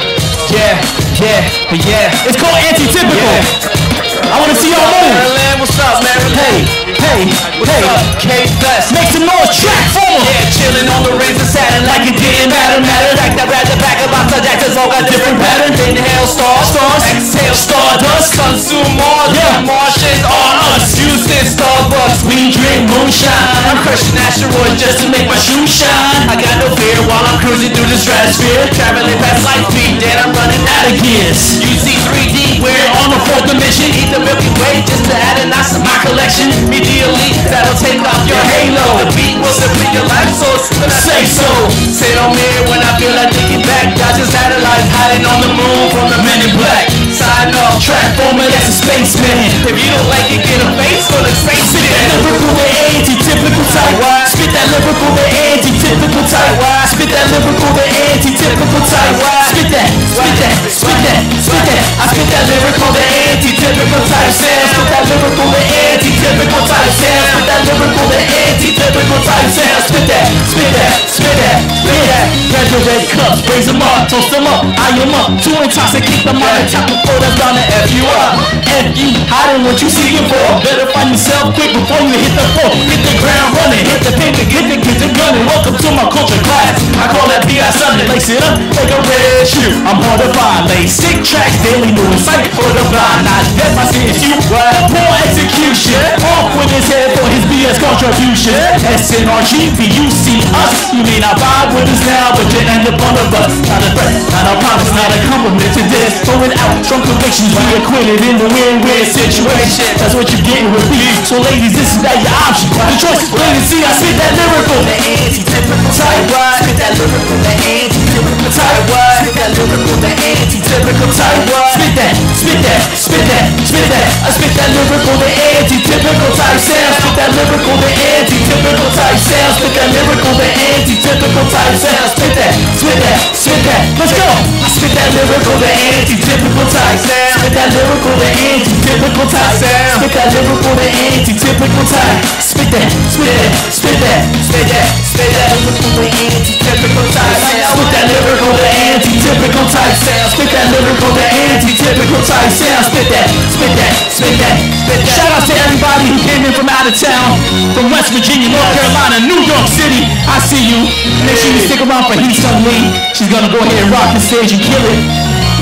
Yeah, yeah, yeah. it's called Anti-Typical. Yeah. I want to see y'all move. Maryland, what's up, Maryland? Hey, hey, What's hey. up, K-Fest? Make some noise, Trackformer. Yeah, chillin' on the rings of Saturn like it didn't matter, matter. Back that rap, the back of my subjects all got different patterns. Inhale stars, stars, exhale stardust, consume all Yeah. the Martians on us. Houston, Starbucks, we drink moonshine. I'm crushing asteroids just to make my shoes shine. I got no fear while I'm cruising through the stratosphere, traveling past light speed, then I'm running out of gears. You see three D, we're on the fourth dimension. Eat the Milky Way just to add a notch to my collection. Immediately, that'll take off your halo. The beat will simply your life source, but I say so. Sit on me when I feel like thinking back. Dodging satellites hiding on the moon from the men in black. Sign off, Trackformer, that's a spaceman. If you don't like it, get a face full of space. Spit that lyrical, the anti-typical type. Spit that lyrical, the anti-typical type. Spit that lyrical, the anti-typical type. Spit that, spit that, spit that, spit that. I spit that lyrical, the anti-typical type sound. Spit that lyrical, the anti-typical type sound. Spit that lyrical, the anti-typical type sound. Spit that, spit that, spit that, spit that. Graduate cups, raise them up, toast them up, eye them up. Too intoxicate the mind, top before that's bound to F you up. F you, hiding what you seeking for. Better find yourself quick before you hit the floor. Hit the ground running, hit the pavement, get the get the gunning. Welcome to my culture class. I call that B I Sunday. Lace it up, take a red shoe. I'm hard to find. Lay sick tracks, daily new insight for the blind. Not deaf, I see it's you. What? Poor execution. Off with his head for his B S contribution. S N R G P, you see us. You may not vibe with us now, but you end up on the bus. Not a threat, not a promise, not a compliment to this. Throwing out strong convictions, we acquitted in the win-win situation. That's what you're getting with me. So ladies, this is not your option. The choice is plain to see. I spit that lyrical, the anti-typical type. Spit that lyrical, the anti-typical type. Spit that lyrical, the anti-typical type. Spit that, spit that, spit that, spit that. I spit that lyrical, the anti-typical type sound. Spit that lyrical, the anti-typical type sound. Spit that lyrical, the anti-typical type sound. Spit that, spit that, spit that. Let's go. I spit that lyrical, the anti-typical type sound. Spit that lyrical, the anti-typical type sound. Spit that lyrical, the anti-typical type. Spit that, spit that, spit that, spit that, spit that lyrical, the anti-typical type sound. Spit that lyrical, the anti-typical type sound. Spit that lyrical, the anti-typical type sound. Spit that, spit that, spit that, spit that. Shout out to everybody who came in from out of town, from West Virginia, North Carolina, New York City. I see you. Make sure you stick around for Heat Sung Lee. She's gonna go ahead and rock the stage and kill it.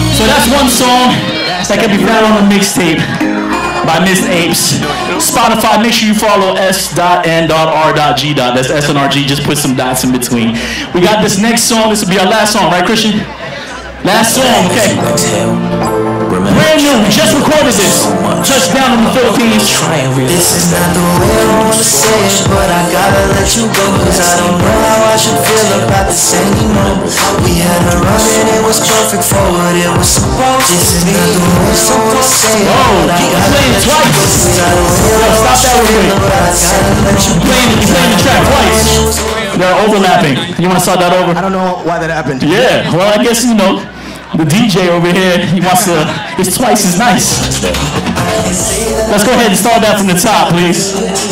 That's one song that can be found on the mixtape by Miss Apes. Spotify, make sure you follow S N R G. That's S N R G, just put some dots in between. We got this next song, this will be our last song, right, Christian? Last song, okay. Brand new, we just recorded this. Touchdown in the Philippines. This is not the way I wanna say it, but I gotta let you go, cause I don't know how I should feel about this anymore. We had a run and it was perfect for what it was supposed to be. This is not the way I wanna say it, Oh, but I keep gotta playing let you twice. go, cause I don't know Yo, how stop I that should real feel, quick. but I gotta let you You playing, you playing the track twice. They're overlapping. You want to start that over? I don't know why that happened. Yeah, well, I guess, you know, the D J over here, he wants to, it's twice as nice. Let's go ahead and start that from the top, please.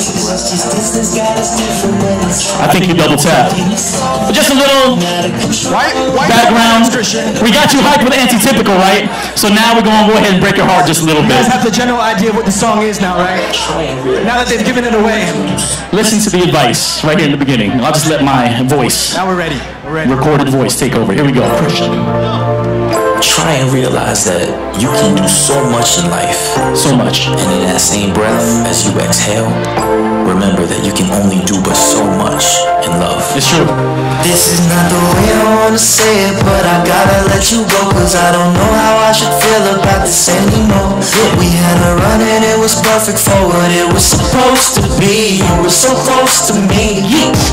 I think you double tap. But just a little Why, why background. Christian? We got you hyped with Antitypical, right? So now we're going to go ahead and break your heart just a little You guys bit. have the general idea of what the song is now, right? Now that they've given it away, Listen to the advice right here in the beginning. I'll just let my voice, now we're ready. We're ready. recorded voice, take over. Here we go. Try and realize that you can do so much in life. So much. And in that same breath, as you exhale, remember that you can only do but so much in love. It's true. This is not the way I wanna say it, but I gotta let you go, cause I don't know how I should feel about this anymore. We had a run and it was perfect for what it was supposed to be. You were so close to me.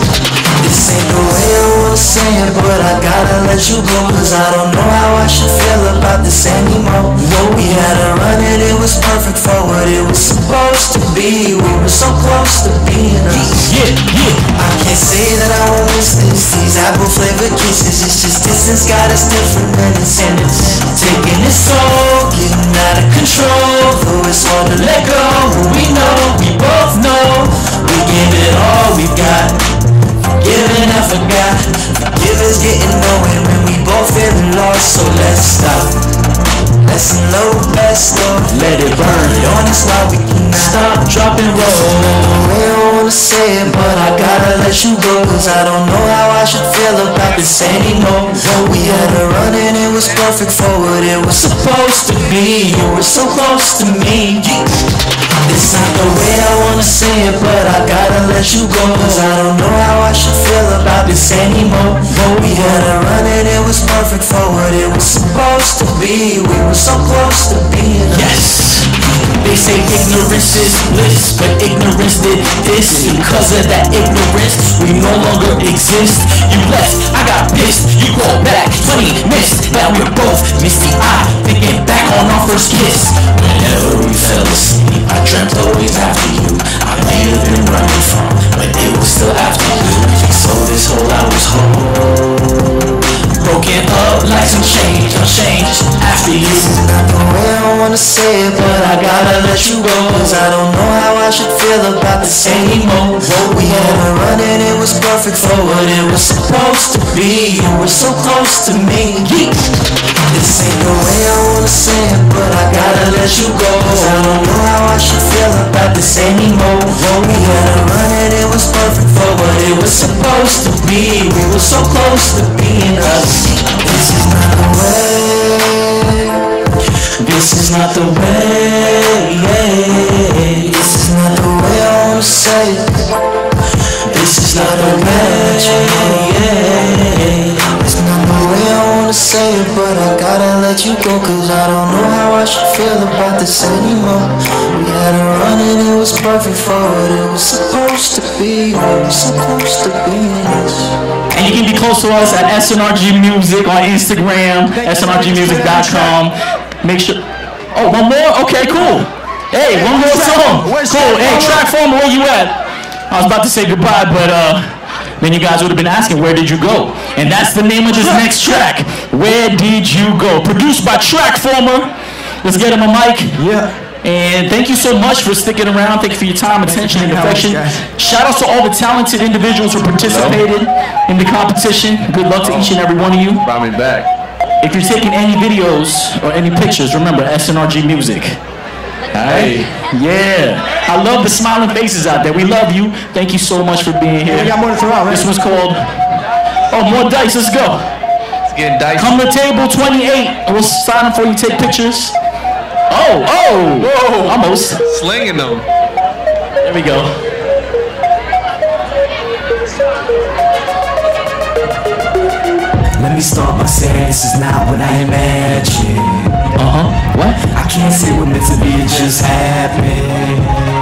This ain't the way I wanna say it, but I gotta let you go, cause I don't know how I should feel about this anymore. We had a run and it was perfect for what it was supposed to be. We were so close to being us. Yeah, yeah. I can't say that I won't miss this. These apple flavored kisses, it's just distance got us different than it's taking it slow, getting out of control. Though it's hard to let go, we know, we both know we gave it all we've got. Forgiven, I forgot. Forgive is getting nowhere when we both feeling lost. So let's stop. Let's unload best stuff. Let it burn. Be honest, why we cannot stop, drop and roll. I don't wanna say it, but I gotta let you go, cause I don't know how I should feel about this anymore. We had a run and it was perfect for what it was supposed to be. You were so close to me. It's not the way I wanna say it, but I gotta let you go, cause I don't know how I should feel about this anymore. We had a run and it was perfect for what it was supposed to be. We were so close to being Yes. They say ignorance is bliss, but ignorance did this. Because of that ignorance, we no longer exist. You left, I got pissed. You called back, funny, missed. Now we're both misty-eyed, thinking back on our first kiss. Whenever we fell asleep, I dreamt always after you. I may have been running from, but it was still after you. So this whole I was whole, broken up like some change, unchanged after you. not the way I wanna say it, but I gotta let you go, cause I don't know how I should feel about this anymore. We had a run and it was perfect for what it was supposed to be. You were so close to me. This ain't the way I wanna say it, but I gotta let you go, cause I don't know how I should feel about this anymore. We had a run and it was perfect for what it was supposed to be. We were so close to being us. This is not the way. This is not the way. This is not the way I wanna say it. This is not the way. It's not the way I wanna say it, but I gotta let you go, cause I don't know how I should feel about this anymore. We had a run and it was perfect for what it was supposed to be. We were so close to being us. And you can be close to us at S N R G Music on Instagram, S N R G music dot com. Make sure. Oh, one more? Okay, cool. Hey, one more song. Cool. Hey, Track Former, where you at? I was about to say goodbye, but uh, then you guys would have been asking, where did you go? And that's the name of this next track. Where did you go? Produced by Track Former. Let's get him a mic. Yeah. And thank you so much for sticking around. Thank you for your time, attention, and affection. Shout out to all the talented individuals who participated in the competition. Good luck to each and every one of you. Brought me back. If you're taking any videos or any pictures, remember S N R G Music. Alright? Yeah. I love the smiling faces out there. We love you. Thank you so much for being here. We got more to throw out, right? This one's called, oh, more dice. Let's go. getting dicey. Come to table twenty-eight. We'll sign up for you. Take pictures. Oh, oh, Whoa. almost. Slinging them. There we go. Let me start by saying this is not what I imagined. Uh-huh. What? I can't say what meant to be, it just happened.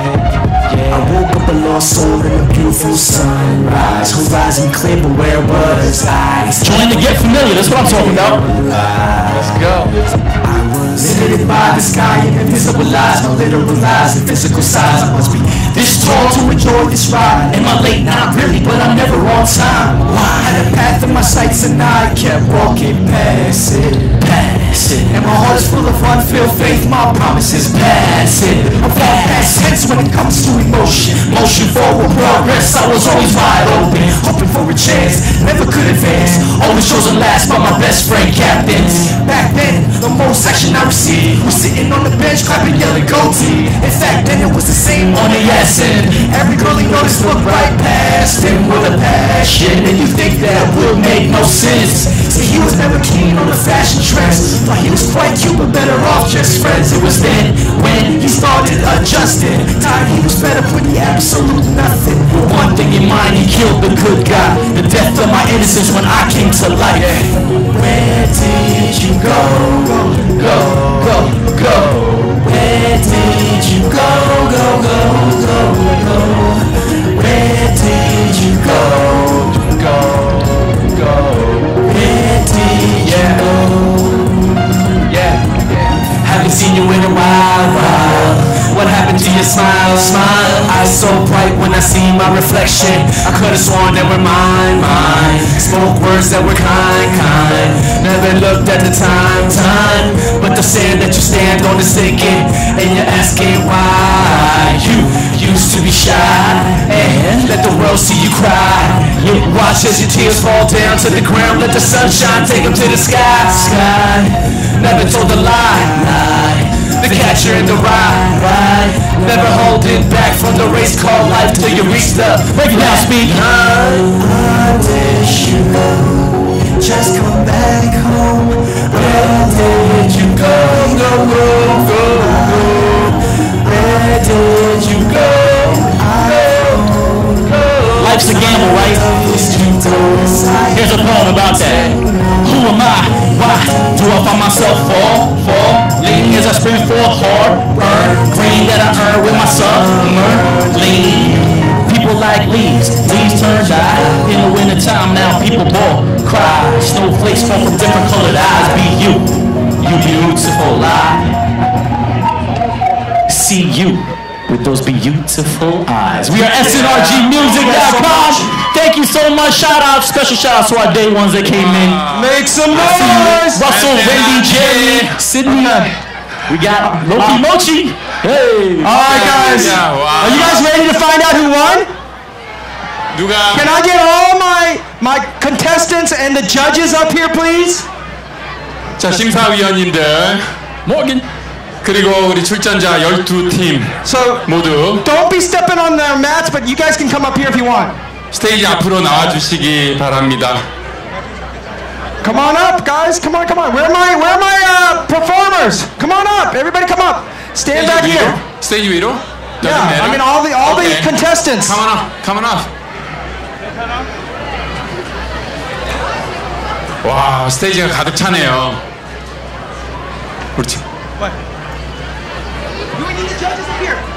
I woke up a lost soul in a beautiful sunrise. Horizon clear, but where was I? Trying to get familiar, that's what I'm talking about. Let's go. I was limited by the sky and invisible lies. No literal lies and physical size. I must be this tall to enjoy this ride. Am I late? Not really, but I'm never on time. Why? Had a path in my sights and I kept walking past it, past it. And my heart is full of unfilled faith. My promises pass it. I'm far past tense when it comes to emotion. Motion forward progress. I was always wide open, hoping for a chance. Never could advance. Always chosen last by my best friend captains. Back then, the most action I received was sitting on the bench, clapping, yelling, "Go team!" In fact, then it was the same on the ass end. Every girl he noticed looked right past him with a passion, and you think that would make no sense. See, he was never keen on the fashion trends. Thought he was quite cute, but better off just friends. It was then when he started adjusting. Tired, he was fed up with the absolute nothing. With one thing in mind, he killed the good guy. The death of my innocence when I came to life. Where did you go? Go, go, go. Where did you go? Go, go, go, go. Where did you go? Go, go. Where did you go? Yeah, yeah. Haven't seen you in a while, while. What happened to your smile, smile? Eyes so bright when I see my reflection. I could've sworn they were mine, mine. Spoke words that were kind, kind. Never looked at the time, time. But the sand that you stand on is sinking, and you're asking why. You used to be shy, and let the world see you cry. You watch as your tears fall down to the ground. Let the sunshine take them to the sky, sky. Never told a lie, lie. The catcher in the ride, ride. Never holding back from the race called life till you reach the break it down speed. I wish you go, just come back home. Where did you go, go, go, go, go? Where did you go, go, go? Life's a gamble, right? Here's a poem about that. Who am I? Why do I find myself fall, fall? Lean as I sprint for hard, burn. Green that I earn with my summer. Lean. People like leaves, leaves turn dye. In the winter time now people ball, cry. Snowflakes fall from different colored eyes. Be you, you beautiful lie. See you with those beautiful eyes. We are S N R G music dot com. Thank you so much. Shout out, special shout out to our day ones that came in. Make some noise! Russell, Wendy, Jerry, Sydney. We got Loki Mochi. Hey. All right, guys. Yeah, wow. Are you guys ready to find out who won? 누가? Can I get all my my contestants and the judges up here, please? 자, 심사위원님들 Morgan. 그리고 우리 출전자 열두 팀 So 모두 don't be stepping on their mats, but you guys can come up here if you want. 스테이지 앞으로 나와주시기 바랍니다. Come on up, guys. Come on, come on. Where are my where are my uh, performers? Come on up. Everybody, come up. Stand back here. 스테이지 위로? Yeah, I mean all the all the Okay. contestants. Come on up, come on up. 와, 스테이지가 가득 차네요. 그렇지. We need the judges up here.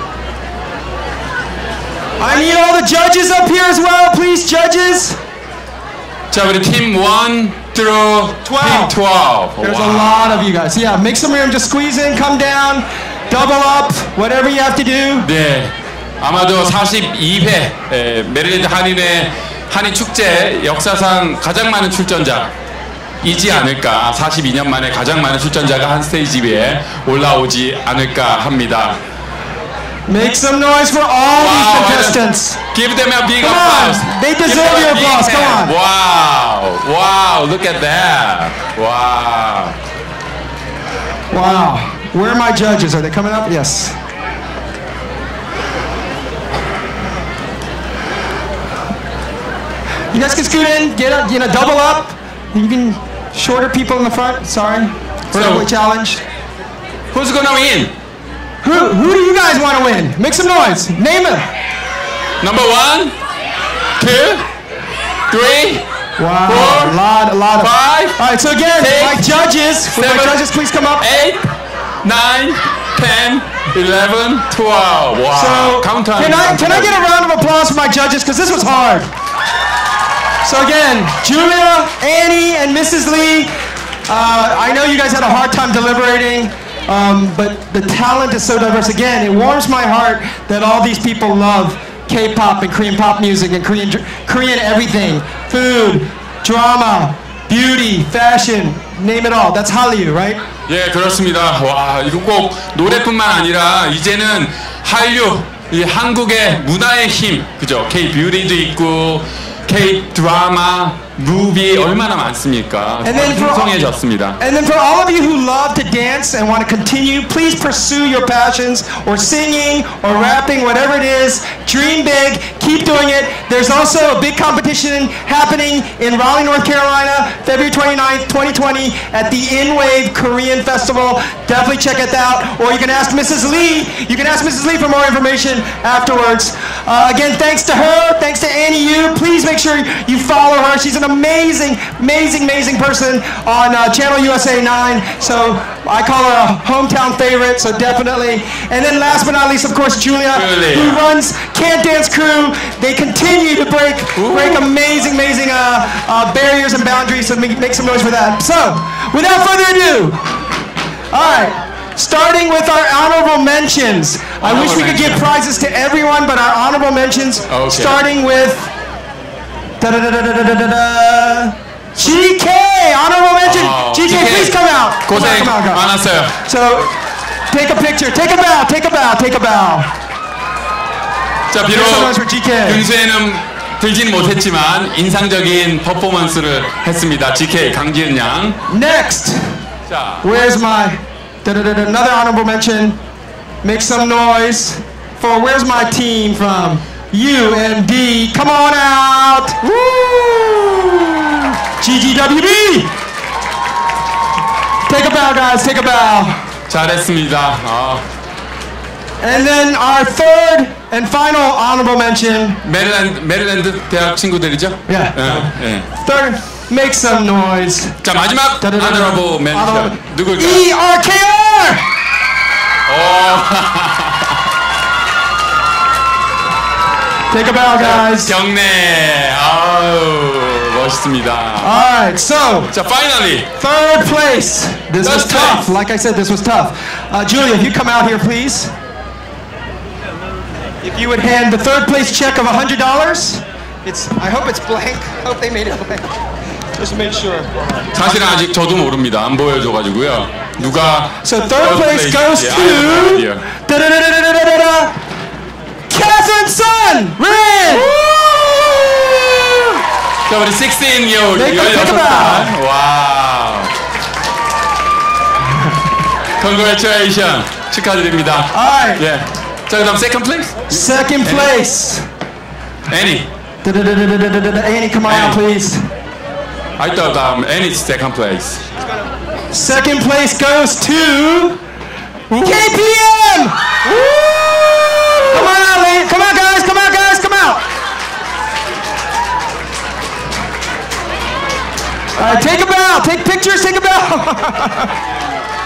I need all the judges up here as well, please, judges. 자, 우리 팀 one through twelve. 팀 twelve. There's 와. a lot of you guys. Yeah, make some room. Just squeeze in, come down, double up, whatever you have to do. 네, 아마도 사십이 회 에, 메릴랜드 한인회 한인 축제 역사상 가장 많은 출전자이지 않을까. 사십이 년 만에 가장 많은 출전자가 한 스테이지 위에 올라오지 않을까 합니다. Make some noise for all Wow, these contestants. Give them a big Come applause. on, they Give deserve them a your big applause. Come hand. on. Wow, wow, look at that. Wow. Wow. Where are my judges? Are they coming up? Yes. You guys can scoot in, get up, you know, double up. You can Shorter people in the front. Sorry. Vertically challenged. Who's gonna win? Who who do you guys want to win? Make some noise. Name it. Number one, two, three, Wow. four, a lot, a lot of. five, All right. So again, six, my judges, will my seven, judges, please come up. eight, nine, ten, eleven, twelve. Wow. So Countdown. can I can I get a round of applause for my judges because this was hard. So again, Julia, Annie, and Missus Lee. Uh, I know you guys had a hard time deliberating, um, but the talent is so diverse. Again, it warms my heart that all these people love K-pop and Korean pop music and Korean Korean everything, food, drama, beauty, fashion, name it all. That's Hallyu, right? 예, 그렇습니다. 와, 이거 꼭 노래뿐만 아니라 이제는 한류, 이 한국의 문화의 힘, 그죠? K 뷰티도 있고 K 드라마, 무비 얼마나 많습니까? And then for- 풍성해졌습니다. And then for all of you who love to dance and want to continue, please pursue your passions, or singing, or rapping, whatever it is. Dream big, keep doing it. There's also a big competition happening in Raleigh, North Carolina, February twenty-ninth, twenty twenty, at the InWave Korean Festival. Definitely check it out. Or you can ask Missus Lee. You can ask Missus Lee for more information afterwards. Uh, again, thanks to her, thanks to Annie Yu. Please make sure you follow her. She's an amazing, amazing, amazing person on uh, Channel U S A nine. So I call her a hometown favorite, so definitely. And then last but not least, of course, Julia, Julia. who runs Can't Dance Crew. They continue to break break amazing, amazing uh, uh, barriers and boundaries, so make, make some noise for that. So, without further ado, all right, starting with our honorable mentions. I wish we could give prizes to everyone, but our honorable mentions, Okay. starting with da da da da da da da da. G K, honorable mention. Oh, G K, G K. please come out. Come 고생 on, come on, come on. 많았어요. So, take a picture. Take a bow. Take a bow. Take a bow. 자, 비록 Make some noise for G K. 등수에는 들지는 못했지만 인상적인 퍼포먼스를 했습니다. 지케이 강지은 양. Next, 자, where's my da da da da another honorable mention? Make some noise for where's my team from? U M D. Come on out. Woo! G G W B. Take a bow, guys. Take a bow. 잘했습니다. 아, And then our third and final honorable mention. 메릴랜드 메릴랜드 대학 친구들이죠? Yeah. 예, 예. Third, make some noise. 자, 마지막 아너러브 멘션 누굴까요? E R K R. 오. Take a bow, guys. 경례. 아우, 멋있습니다. All right, so 자, finally. third place. This was Third tough. place. Like I said, this was tough. Uh, Julia, if you come out here, please. If you would hand the third place check of one hundred dollars. It's. I hope it's blank. I hope they made it blank. Just make sure. 사실은 아직 저도 모릅니다. 안 보여줘가지고요. 누가 So third place goes Yeah, I to have no idea. da-da-da-da-da-da-da, Catherine Sun Rin. 자, 우리 sixteen year old Make them think 열여섯 살. 와우. Congratulations. 축하드립니다. All right. 예. 자, 그다음 second place. Second place. Annie. Da-da-da-da-da-da-da. Annie, come on out, please. I thought um, Annie's second place. Second place goes to K P M. Come on out, ladies. Come on, guys. Come on, guys. Come out. All right, take a bow. Take pictures. Take a bow.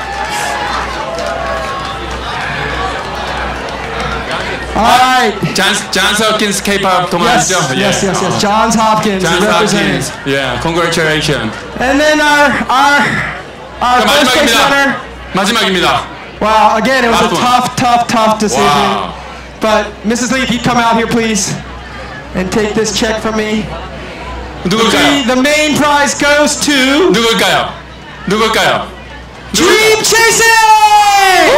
All right. John Johns Hopkins K-pop Yes, 동아리죠? yes, yes, yes. Johns Hopkins is Johns representing. Hopkins. Yeah, congratulations. And then our our our 자, first place winner. 마지막입니다. 마지막입니다. Wow, again, it was a Last one. tough, tough, tough decision. Wow. But Missus Lee, if you'd come out here, please, and take this check from me. The, 누굴까요? the main prize goes to 누굴까요? 누굴까요? Dream Chasing!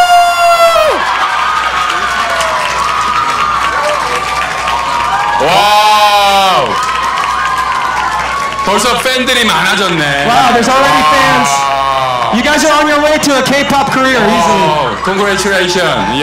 와우! 벌써 팬들이 많아졌네. Wow, there's already fans. 와우. You guys are on your way to a K-pop career easily. Oh, congratulations.